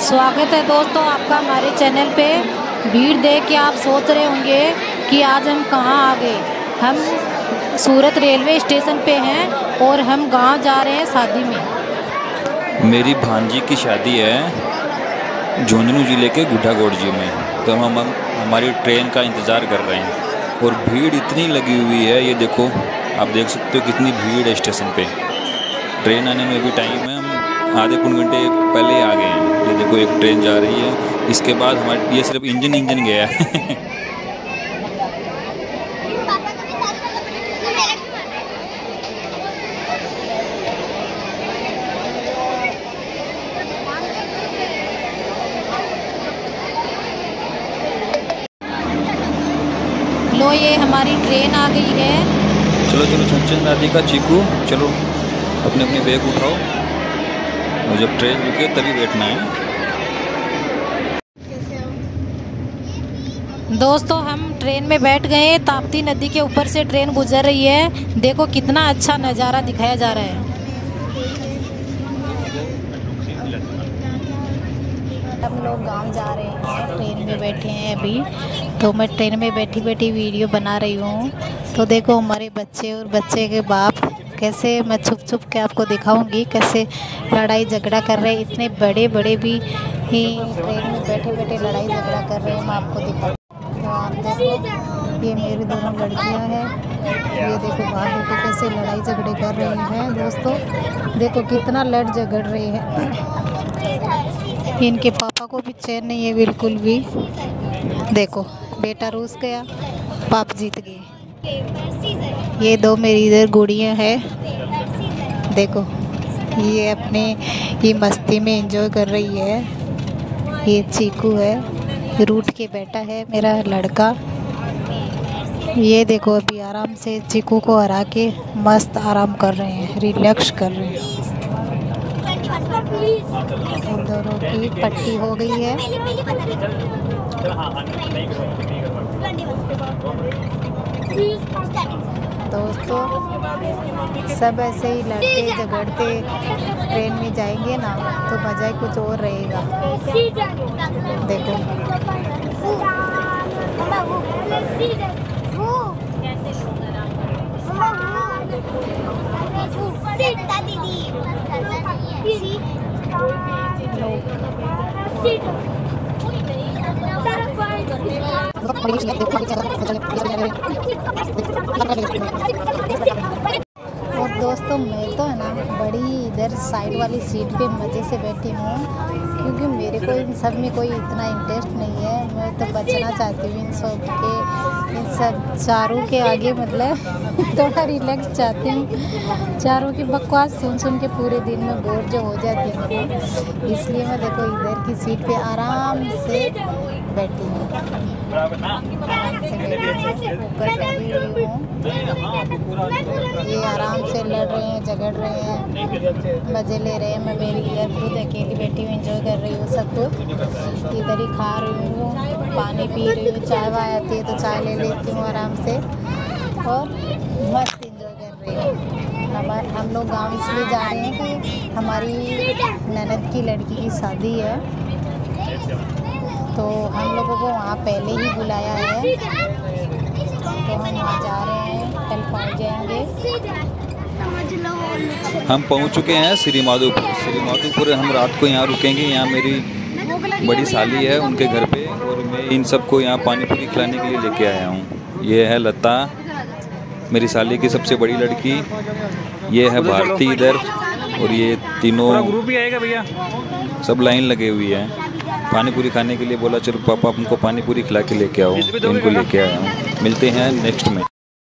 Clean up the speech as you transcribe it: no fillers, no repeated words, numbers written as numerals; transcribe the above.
स्वागत है दोस्तों आपका हमारे चैनल पे। भीड़ देख के आप सोच रहे होंगे कि आज हम कहाँ आ गए। हम सूरत रेलवे स्टेशन पे हैं और हम गांव जा रहे हैं शादी में। मेरी भांजी की शादी है झुंझुनू ज़िले के गुड्डागोड़जी में, तो हम हमारी ट्रेन का इंतज़ार कर रहे हैं और भीड़ इतनी लगी हुई है, ये देखो आप देख सकते हो कितनी भीड़ है स्टेशन पे। ट्रेन आने में भी टाइम है, हम आधे पौन घंटे पहले ही आ गए हैं। ये देखो एक ट्रेन जा रही है, इसके बाद हमारे ये सिर्फ इंजन गया है। लो ये हमारी ट्रेन आ गई है। चलो चलो छंचन राधिका चीकू, चलो अपने अपने बैग उठाओ और जब ट्रेन रुके तभी बैठना है। दोस्तों हम ट्रेन में बैठ गए। ताप्ती नदी के ऊपर से ट्रेन गुजर रही है। देखो कितना अच्छा नज़ारा दिखाया जा रहा है। हम लोग गांव जा रहे हैं, ट्रेन में बैठे हैं अभी। तो मैं ट्रेन में बैठी बैठी वीडियो बना रही हूँ। तो देखो हमारे बच्चे और बच्चे के बाप कैसे, मैं छुप छुप के आपको दिखाऊंगी कैसे लड़ाई झगड़ा कर रहे हैं। इतने बड़े बड़े भी ही ट्रेन में बैठे बैठे लड़ाई झगड़ा कर रहे हैं। मैं आपको दिखा, तो आप देखो ये मेरी दोनों लड़कियां हैं। ये देखो बाहर बेटे कैसे लड़ाई झगड़े कर रहे हैं। दोस्तों देखो कितना लड़ झगड़ रहे हैं। इनके पापा को भी चैन नहीं है बिल्कुल भी। देखो बेटा रूस गया, पाप जीत गए। ये दो मेरी इधर गुड़ियाँ हैं। देखो ये अपने ये मस्ती में एंजॉय कर रही है। ये चीकू है, रूट के बेटा है मेरा लड़का। ये देखो अभी आराम से चीकू को हरा के मस्त आराम कर रहे हैं, रिलैक्स कर रहे हैं। दोनों की पट्टी हो गई है। दोस्तों सब ऐसे ही लड़ते झगड़ते ट्रेन में जाएंगे ना तो मज़ा ही कुछ और रहेगा। देखो और दोस्तों मैं तो है ना बड़ी इधर साइड वाली सीट पे मज़े से बैठी हूँ, क्योंकि मेरे को इन सब में कोई इतना इंटरेस्ट नहीं है। मैं तो बचना चाहती हूँ इन सब चारों के आगे, मतलब थोड़ा रिलैक्स चाहती हूँ। चारों की बकवास सुन सुन के पूरे दिन में बोर जो हो जाती हूँ, इसलिए मैं देखो इधर की सीट पे आराम से बैठी हूँ। ऊपर बैठी हुई हूँ। ये आराम से लड़ रहे हैं, झगड़ रहे हैं, मज़े ले रहे हैं। मैं मेरी इधर खुद अकेली बैठी हूँ, एंजॉय कर रही हूँ सब कुछ। इधर ही खा रही हूँ, पानी पी रही हूँ, चाय वाय आती है तो चाय ले लेती हूँ आराम से और मस्त एंजॉय कर रही हूँ। हम लोग गांव इसलिए जा रहे हैं कि हमारी ननद की लड़की की शादी है, तो हम लोगों को वहाँ पहले ही बुलाया है। तो हम वहाँ जा रहे हैं, कल पहुँच जाएंगे। हम पहुंच चुके हैं श्री माधोपुर। हम रात को यहाँ रुकेंगे। यहाँ मेरी बड़ी साली है उनके घर पे, और मैं इन सबको यहाँ पानी पूरी खिलाने के लिए लेके आया हूँ। ये है लता, मेरी साली की सबसे बड़ी लड़की। ये है भारती इधर, और ये तीनों ग्रुप भी आएगा भैया, सब लाइन लगे हुई है पानी पूरी खाने के लिए। बोला चलो पापा उनको पानी पूरी खिला के लेके आओ, तो इनको लेके आया हूँ। मिलते हैं नेक्स्ट में।